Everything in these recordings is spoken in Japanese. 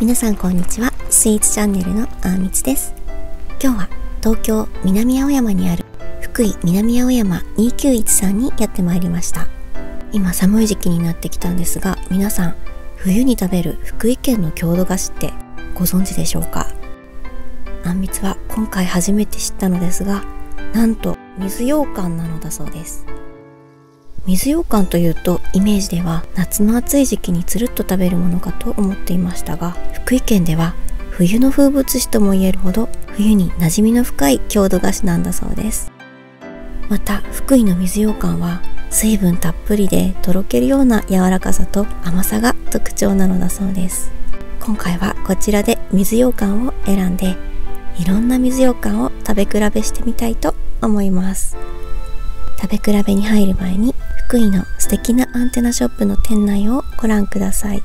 皆さんこんにちは。スイーツチャンネルのあーみつです。今日は東京南青山にある福井南青山291にやってまいりました。今寒い時期になってきたんですが、皆さん冬に食べる福井県の郷土菓子ってご存知でしょうか？あんみつは今回初めて知ったのですが、なんと水羊羹なのだそうです。水羊羹というとイメージでは夏の暑い時期につるっと食べるものかと思っていましたが、福井県では冬の風物詩とも言えるほど冬に馴染みの深い郷土菓子なんだそうです。また福井の水羊羹は水分たっぷりでとろけるような柔らかさと甘さが特徴なのだそうです。今回はこちらで水羊羹を選んで、いろんな水羊羹を食べ比べしてみたいと思います。食べ比べに入る前に福井の素敵なアンテナショップの店内をご覧ください。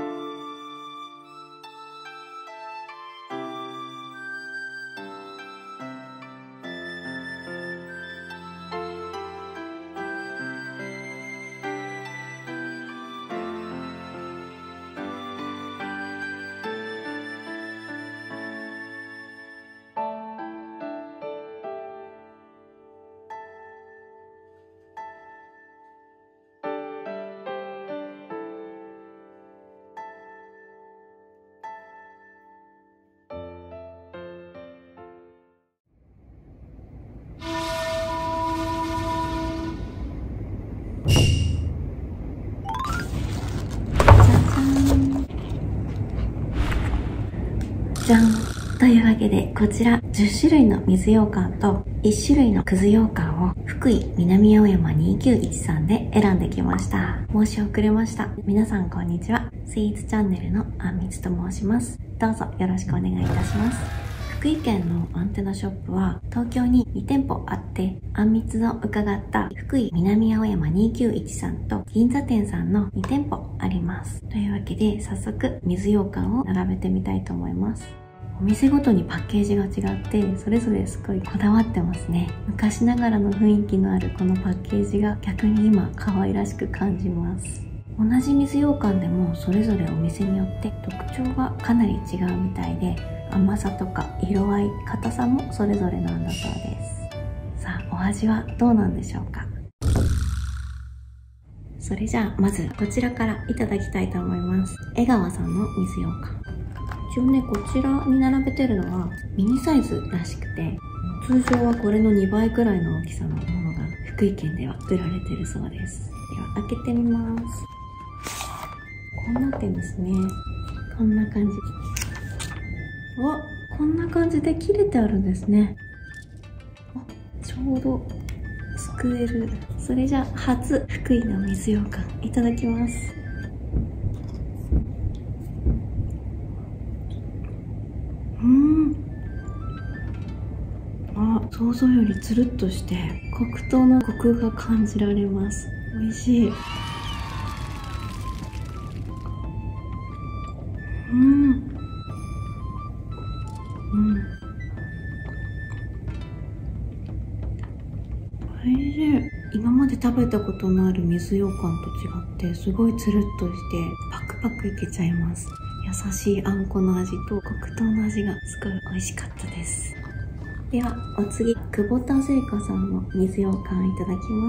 じゃんというわけで、こちら10種類の水羊羹と1種類のくず羊羹を福井南青山291で選んできました。申し遅れました。皆さんこんにちは。スイーツチャンネルのあんみつと申します。どうぞよろしくお願いいたします。福井県のアンテナショップは東京に2店舗あって、あんみつの伺った福井南青山291と銀座店さんの2店舗あります。というわけで早速水羊羹を並べてみたいと思います。お店ごとにパッケージが違って、それぞれすごいこだわってますね。昔ながらの雰囲気のあるこのパッケージが逆に今可愛らしく感じます。同じ水羊羹でもそれぞれお店によって特徴がかなり違うみたいで、甘さとか色合い、硬さもそれぞれなんだそうです。さあ、お味はどうなんでしょうか？それじゃあまずこちらからいただきたいと思います。江川さんの水羊羹。一応ね、こちらに並べてるのはミニサイズらしくて、通常はこれの2倍くらいの大きさのものが福井県では売られてるそうです。では開けてみます。こうなってんですね。こんな感じ。こんな感じで切れてあるんですね。ちょうどすくえる。それじゃあ初福井の水羊羹いただきます。想像よりつるっとして黒糖のコクが感じられます。美味しい。美味しい。今まで食べたことのある水羊羹と違って、すごいつるっとしてパクパクいけちゃいます。優しいあんこの味と黒糖の味がすごい美味しかったです。ではお次、久保田製菓さんの水羊羹いただきます。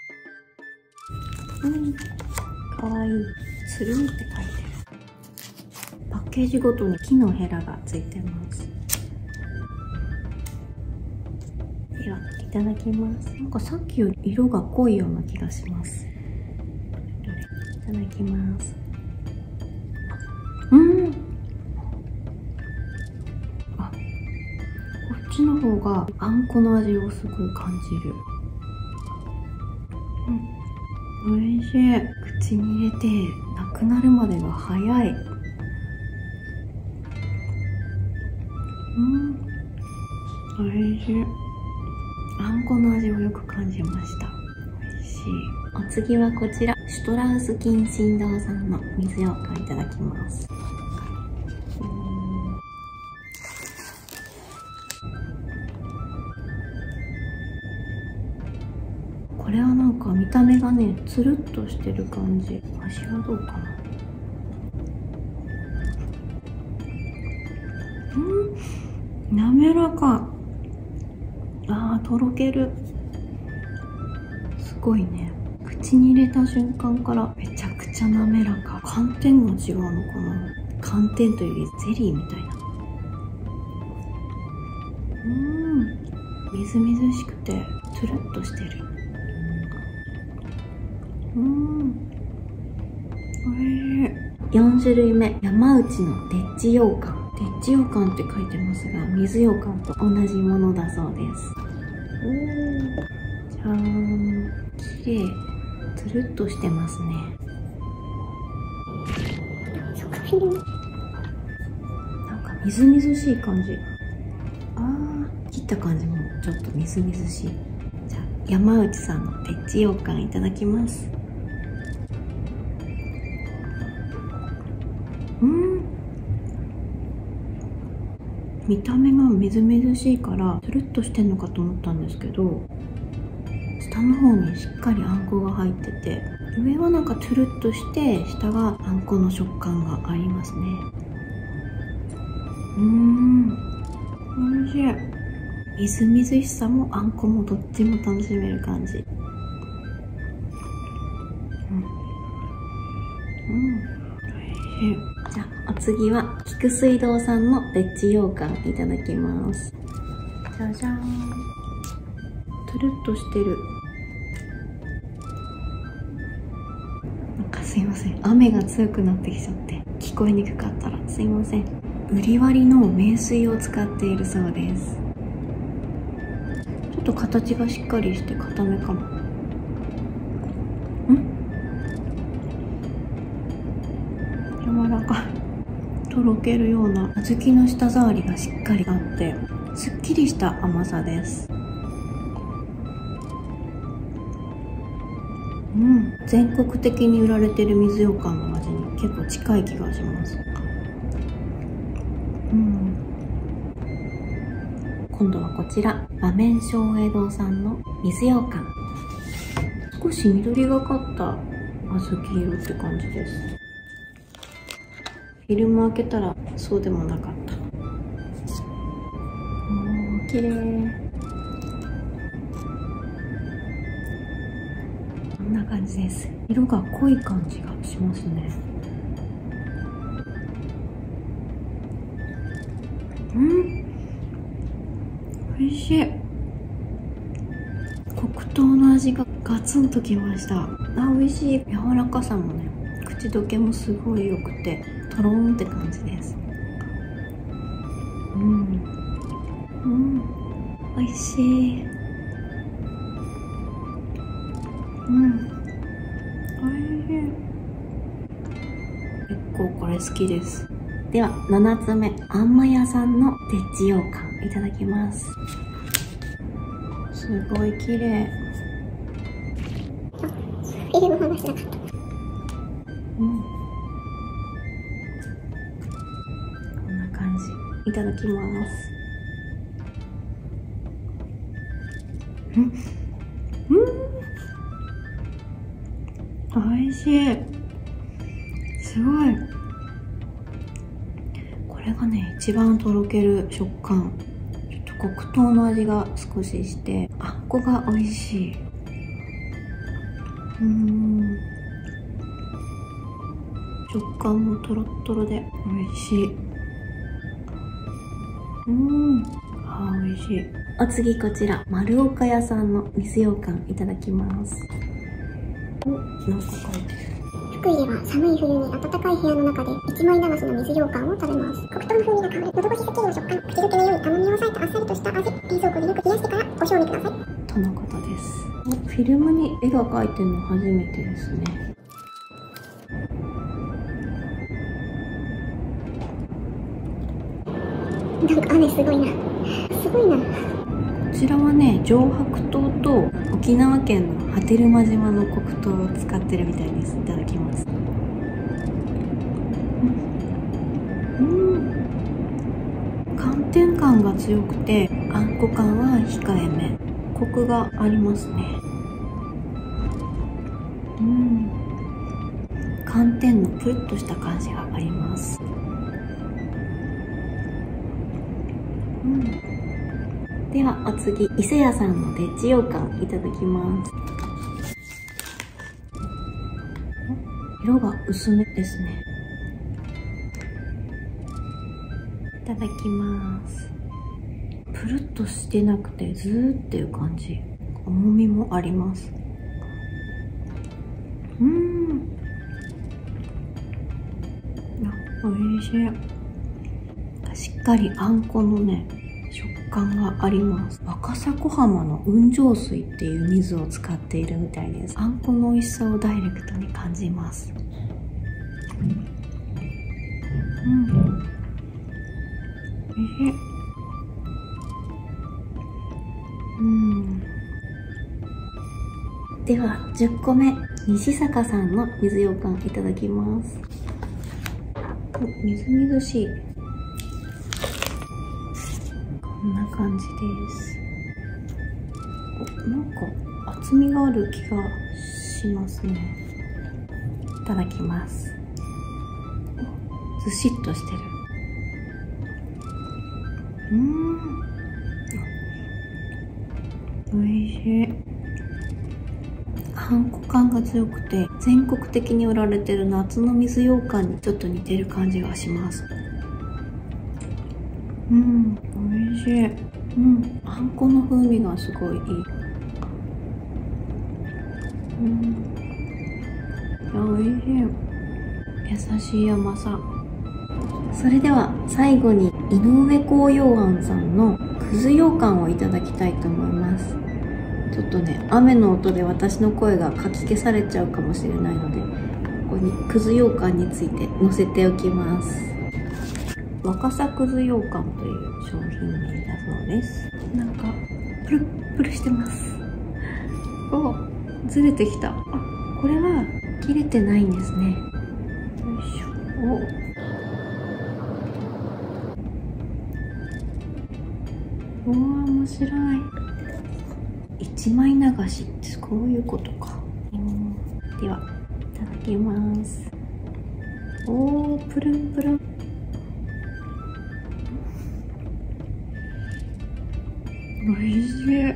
かわいい。つるんって書いてる。パッケージごとに木のヘラがついてます。ではいただきます。なんかさっきより色が濃いような気がします。いただきます。こっちの方があんこの味をすごい感じる。美味しい。口に入れてなくなるまでが早い。美味しい。あんこの味をよく感じました。美味しい。お次はこちら、シュトラウスキンシン堂さんの水羊羹いただきます。これはなんか見た目がね、つるっとしてる感じ。味はどうかな。 滑らか。とろける。すごいね。口に入れた瞬間からめちゃくちゃ滑らか。寒天が違うのかな。寒天というよりゼリーみたいな。みずみずしくてつるっとしてる。おいしい。4種類目、山内のデッチ羊羹。デッチ羊羹って書いてますが、水羊羹と同じものだそうです。じゃーん。綺麗。つるっとしてますね。なんかみずみずしい感じ。切った感じもちょっとみずみずしい。じゃあ山内さんのデッチ羊羹いただきます。見た目がみずみずしいからつるっとしてんのかと思ったんですけど、下の方にしっかりあんこが入ってて、上はなんかつるっとして下があんこの食感がありますね。おいしい。みずみずしさもあんこもどっちも楽しめる感じ。おいしい。じゃあお次は菊水堂さんのデッチ羊羹いただきます。じゃじゃーん。つるっとしてる。なんかすいません、雨が強くなってきちゃって聞こえにくかったらすいません。うり割りの名水を使っているそうです。ちょっと形がしっかりして固めかも。柔らかい。とろけるような小豆の舌触りがしっかりあってすっきりした甘さです。全国的に売られてる水羊羹の味に結構近い気がします。今度はこちら馬面松栄堂さんの水羊羹。少し緑がかった小豆色って感じです。フィルム開けたらそうでもなかった。綺麗。こんな感じです。色が濃い感じがしますね。美味しい。黒糖の味がガツンときました。美味しい。柔らかさもね、口どけもすごい良くてとろーんって感じです。美味しい。美味しい。結構これ好きです。では7つ目、あんま屋さんのデッチ羊羹いただきます。すごい綺麗。こんな感じ。いただきます。美味しい。すごい。これがね、一番とろける食感。ちょっと黒糖の味が少しして、あんこが美味しい。食感もとろっとろで美味しい。美味しい。お次こちら、丸岡屋さんの水羊羹いただきます。なんか書いてる。 福井では寒い冬に暖かい部屋の中で一枚流しの水羊羹を食べます。黒糖の風味が香る、喉越しすっきりの食感、口どけの良い甘みを抑えたあっさりとした味。冷蔵庫でよく冷やしてからご賞味ください。 とのことです。フィルムに絵が描いてるの初めてですね。 なんか雨すごいな。すごいな。 こちらはね、上白糖と沖縄県の波照間島の黒糖を使ってるみたいです。いただきます。寒天感が強くて、あんこ感は控えめ。コクがありますね。寒天のプルッとした感じがあります。 ではお次、伊勢屋さんのデッチ羊羹いただきます。色が薄めですね。いただきます。プルッとしてなくてズーっていう感じ。重みもあります。おいしい。しっかりあんこのね、食感があります。若狭小浜の雲上水っていう水を使っているみたいです。あんこの美味しさをダイレクトに感じます。おいしい。では10個目、西坂さんの水羊羹いただきます。みずみずしい。こんな感じです。なんか厚みがある気がしますね。いただきます。ずしっとしてる。おいしい。あんこ感が強くて、全国的に売られてる夏の水羊羹にちょっと似てる感じがします。おいしい。あんこの風味がすごいいい。おいしい。優しい甘さ。それでは最後に井上紅葉庵さんのくず羊羹をいただきたいと思います。ちょっとね、雨の音で私の声がかき消されちゃうかもしれないので、ここにくず羊羹について載せておきます。若狭くず羊羹という商品名だそうです。なんかプルップルしてます。お、ずれてきた。あ、これは切れてないんですね。よいしょ。お、面白い。一枚流しってこういうことか。では、いただきます。おー、プルンプルン。おいしい。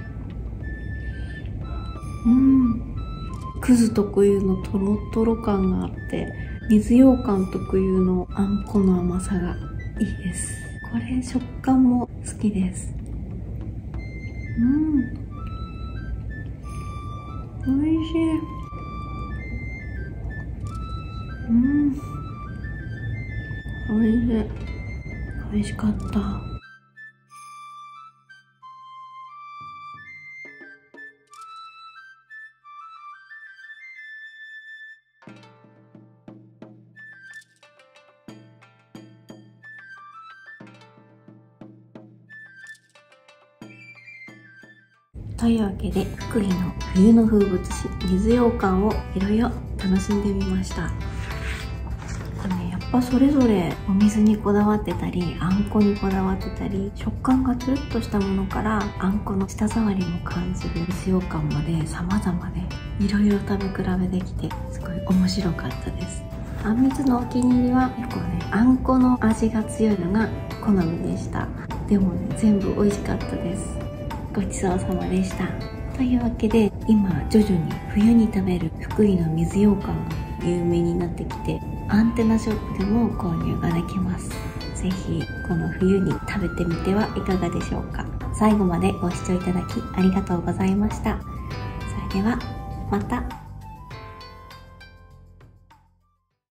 くず特有のトロトロ感があって、水羊羹特有のあんこの甘さがいいです。これ食感も好きです。おいしい。おいしい。美味しかった。というわけで、福井の冬の風物詩、水羊羹をいろいろ楽しんでみました。やっぱそれぞれお水にこだわってたり、あんこにこだわってたり、食感がつるっとしたものからあんこの舌触りも感じる水羊羹まで様々で、いろいろ食べ比べできて、すごい面白かったです。あんみつのお気に入りは結構ね、あんこの味が強いのが好みでした。でもね、全部美味しかったです。ごちそうさまでした。というわけで、今徐々に冬に食べる福井の水羊羹が有名になってきて、アンテナショップでも購入ができます。ぜひこの冬に食べてみてはいかがでしょうか。最後までご視聴いただきありがとうございました。それではまた。